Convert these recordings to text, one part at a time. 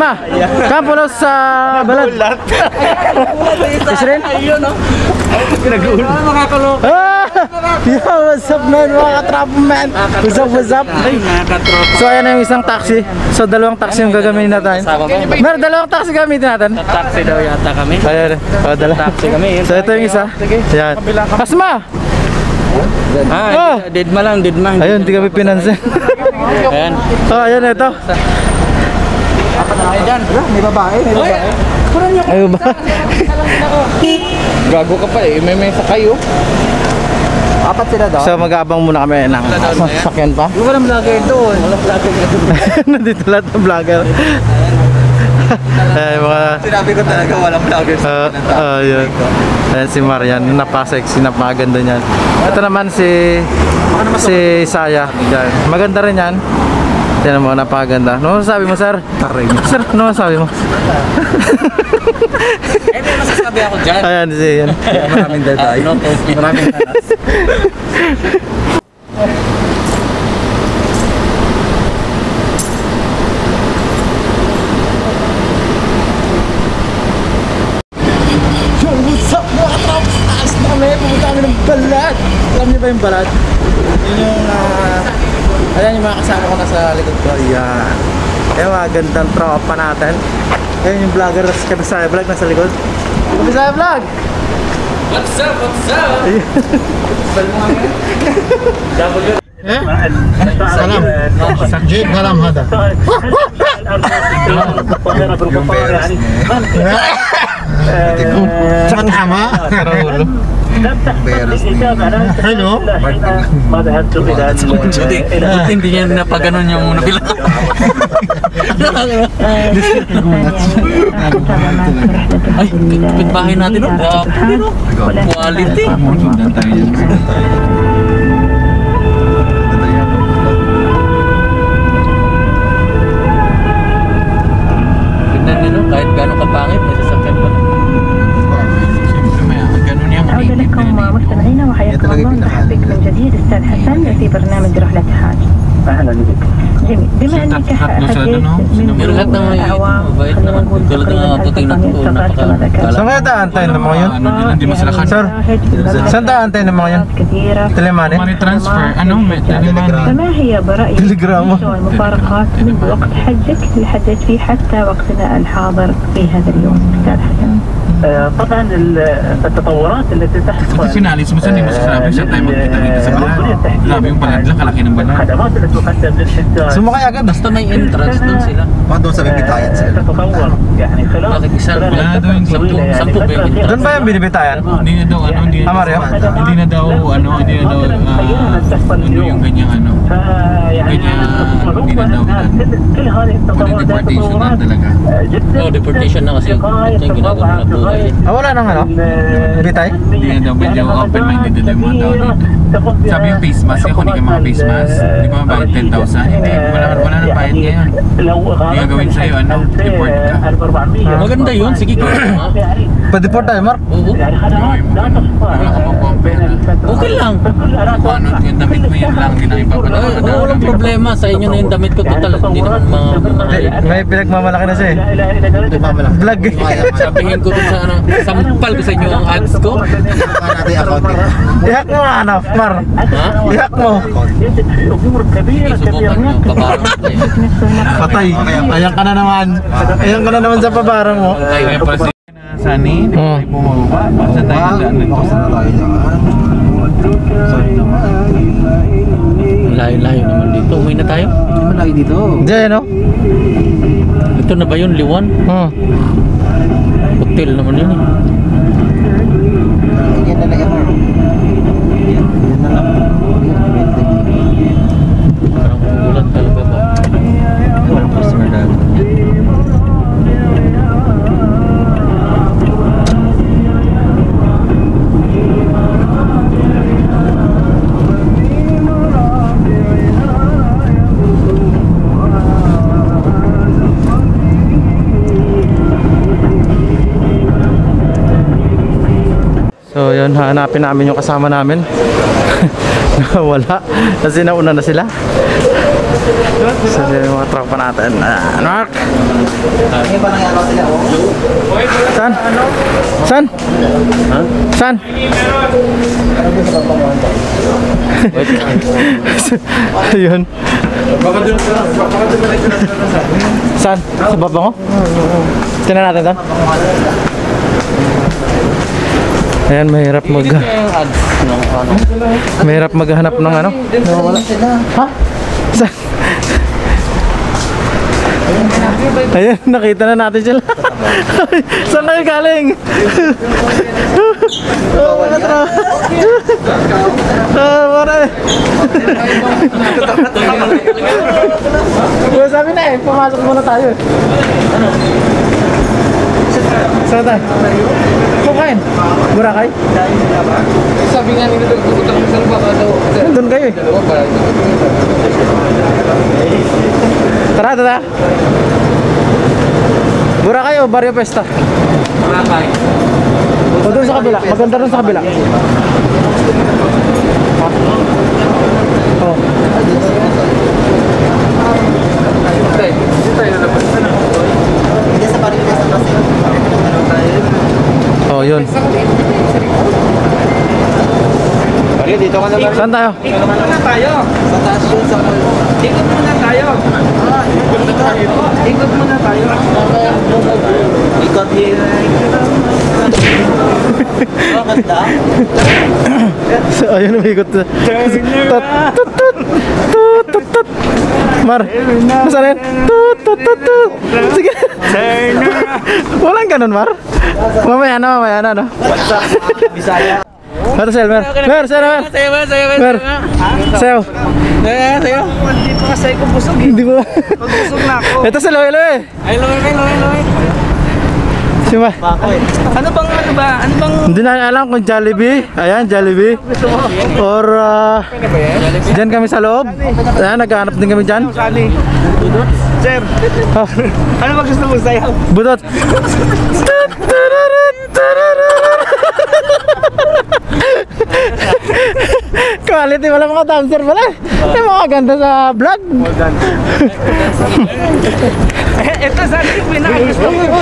Asma, kampulos sa balad. Isrin? Nag-uul. Makakalok. Yo, what's up man, mga katrapo man. What's up, what's up? So ayan na yung isang taxi. So dalawang taxi yung gagamitin natin. Mer, dalawang taxi gamitin natin. Taxi daw yata kami. Ayan, taxi kami. So ito yung isa. Ayan. Asma! Deadma lang, deadma. Ayun, hindi kami pinansin. Ayan. Ayan, ito. May babae, may babae. Ayun ba? Gago ka pa eh, may sakay oh. Apat sila daw. So mag-aabang muna kami ng sasakyan pa. Walang vlogger doon. Walang vlogger doon. Nandito lahat ng vlogger. Ay, mga... Sinabi ko talaga walang vlogger sa yun. Ayan si Marian, napaka-sexy, napakaganda niyan. Ito naman si Saya. Yan. Maganda rin yan. Yan mo, napakaganda. Ano masasabi mo, sir? Sir, ano masasabi mo? May masasabi ako dyan. Ayan, yan. Maraming detalye. Maraming tanas. Pumunta kami ng Balad. Alam niyo ba yung Balad? Yun yung ayan yung mga kasama ko nasa likod ko. Ayan. Ayan mga gandang tropa natin. Ayan yung vlogger sa Kabisaya Vlog nasa likod. Kabisaya Vlog! What's up? What's up? Salam. Sakjib salam hada. Sakit hama. Hello. Hindi niya napaganon yung nabilang. Ay, kapitbahay natin no? Quality. Tignan nyo no, kahit gano'ng kapangit, may sasakyan pa. عودة لكم مستمعينا وحياكم الله. نرحب بك من جديد أستاذ حسن في برنامج رحلة حاج. أهلا بك. جميل. بما أنك حجيت من أعوام Saan kaya taantayin ng mga yun? Sir, saan taantayin ng mga yun? Telemani? Money transfer, ano? فما هي برأيك تليجرام. المفارقات من وقت حجك اللي حجيت فيه حتى وقتنا الحاضر في هذا اليوم أستاذ حسن؟ طبعا التطورات التي تحصل Sinalis mo saan, di masasabi siya tayo magkita dito sa balat. Grabe yung balat lang, kalaki ng balat. الخدمات التي تقدم للحجاج Sumakay agad. Basta may entrance doon sila. تتطور يعني خلال Bakit isang Wala daw yung sampu ba yung entrance? Doon ba yung binibitayan? Hindi na daw, hindi na Mario? yung ganyang ano. كل هذه التطورات Deportation na talaga. Oh, deportation na kasi yung ginagawa na buhay. Wala nang ano? Bitay? Hindi na daw, medyo open-minded na yung mga tao dito. Sabi yung face mask, kung hindi ka mga face mask, di ba mabayad 10,000? Hindi, wala nang bayad ngayon. Hindi gagawin sa'yo, ano, deport ka. Maganda yun, sige ko. Pa-deport tayo, Mark? Oo. Gawin mo ganun. Wala ka makuha ang pera. Okay lang. Kung ano, yung damit mo yun lang, hindi na ipapadala. Walang problema sa inyo na yung damit ko total. Hindi naman mga May pinagmamalaki na siya eh. Vlog eh. sabihin ko dun sa ano, sampal ko sa inyo ang ads ko. Ihack mo ano, Mar. Ha? Ihack mo. Subukan nyo, pabarang ko kayo. Patay. Ayan ka na naman. Ayan ka na naman sa pabarang mo. Kaya pala si Sunny, di ba tayo bumaba? Basta tayo nadaan Layo-layo naman dito. Uwi na tayo. Diyan no? Ito na ba yun, Liwan? Hotel naman yun eh. Parang magugulat talaga ba? Walang customer dahil. So yun, hanapin namin yung kasama namin. Wala, kasi nauna na sila. So yung mga tropa natin. Mark! San? San? San? Ayun. San? Sa baba mo? Tingnan natin doon. Ayan, mahirap mahirap maghanap ng ano? Ha? Saan? Ayan, nakita na natin sila. Saan kayo galing? Sabi na eh, pumasok muna tayo. Saan tayo? Kukain? Boracay? Sabi nga nila pupunta kami sa baka daw. Doon kayo eh. Tara, tara. Boracay o Barrio Pesta? Boracay. O doon sa kabila, maganda doon sa kabila. Oh. Oh, yun. Dito ka naman. Saan tayo? Ikot muna tayo. Sa taas yun sa ikot muna tayo. Ikot muna tayo. Ikot here. So, ayun, umikot. Tut. Mar, nasaan yan? Tut. Sige. Walang ganun, Mar. Mamaya na, no? Bisaya. Mer, Sel, Mer. Sayo. Hindi pa kasi ako busog eh. Hindi mo. Busog na ako. Ito si Loy. Ay, Loy. Sima. Ano bang Hindi na alam kung Jollibee. Ayan, Jollibee. Or, dyan kami sa loob. Ayan, naghahanap din kami dyan. Sali? Sir, Oh, ano bang gusto mo sayaw? budot. Quality, wala mga dancer pala. May mga ganda sa vlog. Ito sali yung pinakagusto mo.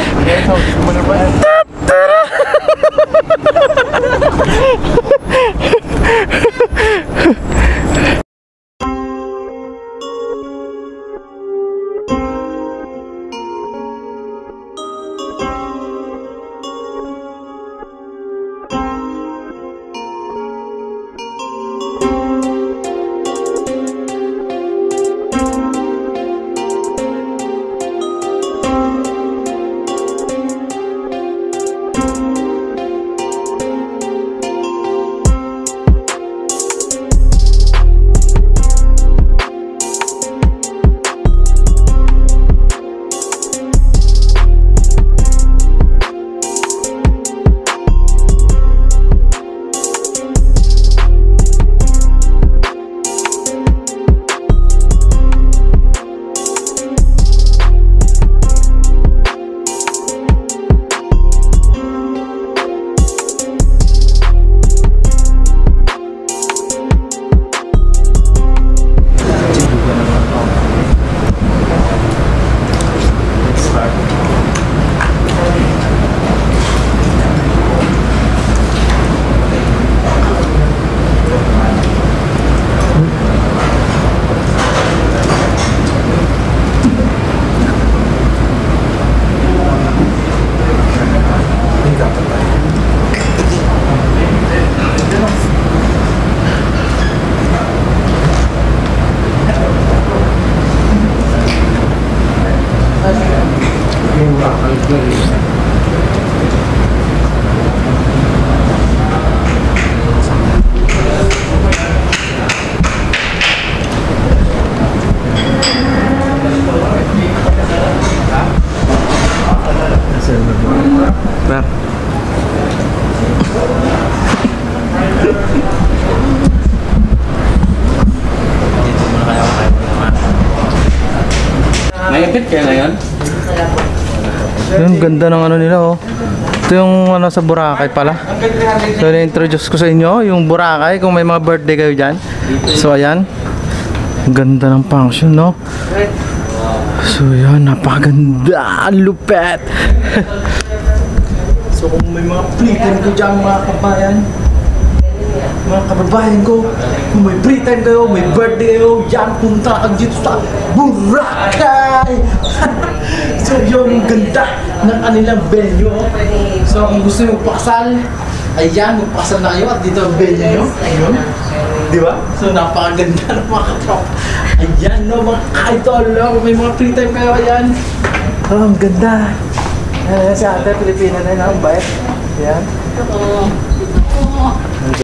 Mahigpit kaya na yun? Yung ganda ng ano nila, oh. Ito yung ano sa Boracay pala. So, na-introduce ko sa inyo yung Boracay kung may mga birthday kayo dyan. So, ayan. Ang ganda ng function, no? So yan, napakaganda. Ang lupet. So kung may mga free time ko dyan mga kababayan ko, kung may free time kayo, may birthday kayo, yan, punta kayo dito sa Boracay. So yun, ang ganda ng kanilang venue. So kung gusto nyo magpakasal, ayan, magpakasal na kayo at dito ang venue nyo. Ayun. Di ba? So napakaganda ng mga katrop. Ayan, no, mga idol, no? May mga free time kayo, ayan. Oh, ang ganda. Ayan, si ate, Pilipina na yun, ang bait. Ayan. Ang